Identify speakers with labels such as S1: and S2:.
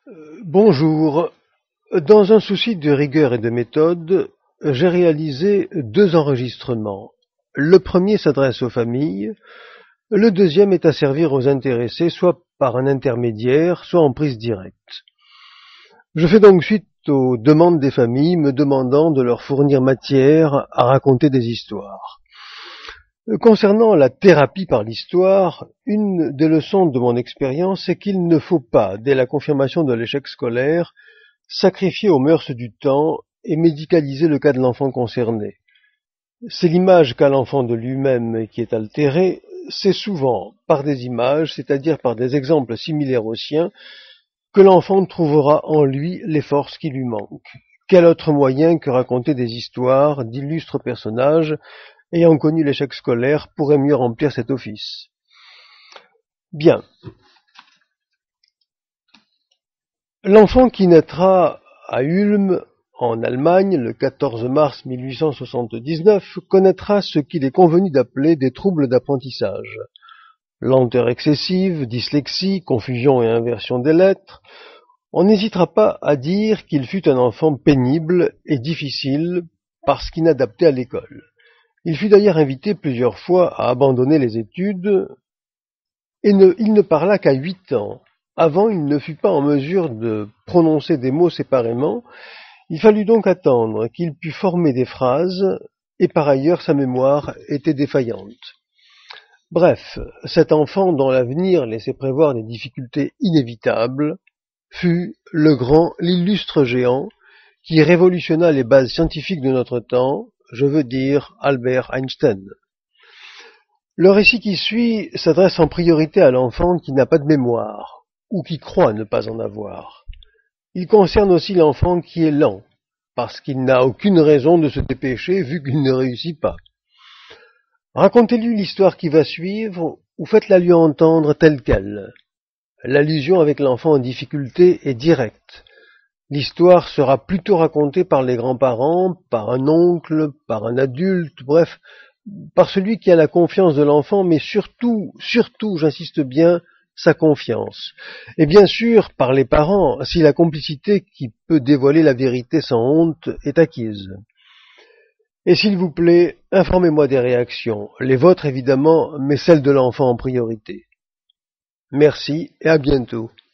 S1: Bonjour. Dans un souci de rigueur et de méthode, j'ai réalisé 2 enregistrements. Le premier s'adresse aux familles, le deuxième est à servir aux intéressés, soit par un intermédiaire, soit en prise directe. Je fais donc suite aux demandes des familles me demandant de leur fournir matière à raconter des histoires. Concernant la thérapie par l'histoire, une des leçons de mon expérience est qu'il ne faut pas, dès la confirmation de l'échec scolaire, sacrifier aux mœurs du temps et médicaliser le cas de l'enfant concerné. C'est l'image qu'a l'enfant de lui-même qui est altérée, c'est souvent par des images, c'est-à-dire par des exemples similaires aux siens, que l'enfant trouvera en lui les forces qui lui manquent. Quel autre moyen que raconter des histoires d'illustres personnages ayant connu l'échec scolaire pourrait mieux remplir cet office? Bien. L'enfant qui naîtra à Ulm, en Allemagne, le 14 mars 1879, connaîtra ce qu'il est convenu d'appeler des troubles d'apprentissage. Lenteur excessive, dyslexie, confusion et inversion des lettres. On n'hésitera pas à dire qu'il fut un enfant pénible et difficile parce qu'inadapté à l'école. Il fut d'ailleurs invité plusieurs fois à abandonner les études et il ne parla qu'à 8 ans. Avant, il ne fut pas en mesure de prononcer des mots séparément. Il fallut donc attendre qu'il pût former des phrases et par ailleurs sa mémoire était défaillante. Bref, cet enfant dont l'avenir laissait prévoir des difficultés inévitables fut l'illustre géant qui révolutionna les bases scientifiques de notre temps, je veux dire Albert Einstein. Le récit qui suit s'adresse en priorité à l'enfant qui n'a pas de mémoire, ou qui croit ne pas en avoir. Il concerne aussi l'enfant qui est lent, parce qu'il n'a aucune raison de se dépêcher vu qu'il ne réussit pas. Racontez-lui l'histoire qui va suivre, ou faites-la lui entendre telle qu'elle. L'allusion avec l'enfant en difficulté est directe. L'histoire sera plutôt racontée par les grands-parents, par un oncle, par un adulte, bref, par celui qui a la confiance de l'enfant, mais surtout, j'insiste bien, sa confiance. Et bien sûr, par les parents, si la complicité qui peut dévoiler la vérité sans honte est acquise. Et s'il vous plaît, informez-moi des réactions, les vôtres évidemment, mais celles de l'enfant en priorité. Merci et à bientôt.